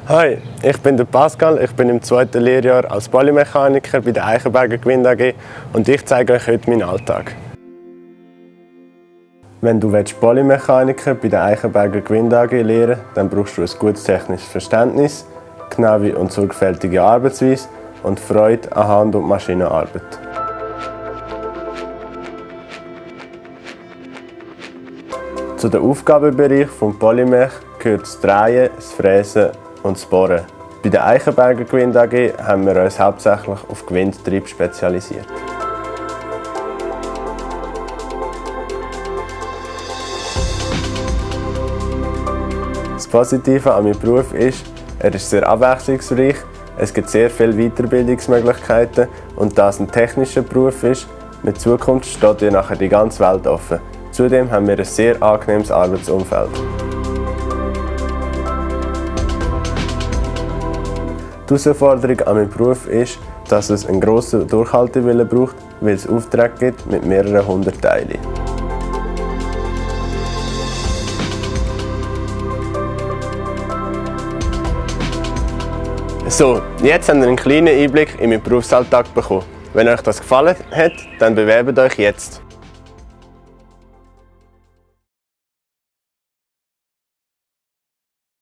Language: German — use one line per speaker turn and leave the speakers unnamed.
Hi, ich bin der Pascal, ich bin im 2. Lehrjahr als Polymechaniker bei der Eichenberger Gwind AG und ich zeige euch heute meinen Alltag. Wenn du Polymechaniker bei der Eichenberger Gwind AG lernen willst, dann brauchst du ein gutes technisches Verständnis, genaue und sorgfältige Arbeitsweise und Freude an Hand- und Maschinenarbeit. Zu den Aufgabenbereichen des Polymech gehört das Drehen, das Fräsen und das Bohren. Bei der Eichenberger Gwind AG haben wir uns hauptsächlich auf Gewindtrieb spezialisiert. Das Positive an meinem Beruf ist, er ist sehr abwechslungsreich, es gibt sehr viele Weiterbildungsmöglichkeiten und da es ein technischer Beruf ist, mit Zukunft steht dir nachher die ganze Welt offen. Zudem haben wir ein sehr angenehmes Arbeitsumfeld. Die Herausforderung an meinem Beruf ist, dass es einen grossen Durchhaltewillen braucht, weil es Aufträge gibt mit mehreren 100 Teilen. So, jetzt habt ihr einen kleinen Einblick in meinen Berufsalltag bekommen. Wenn euch das gefallen hat, dann bewerbt euch jetzt!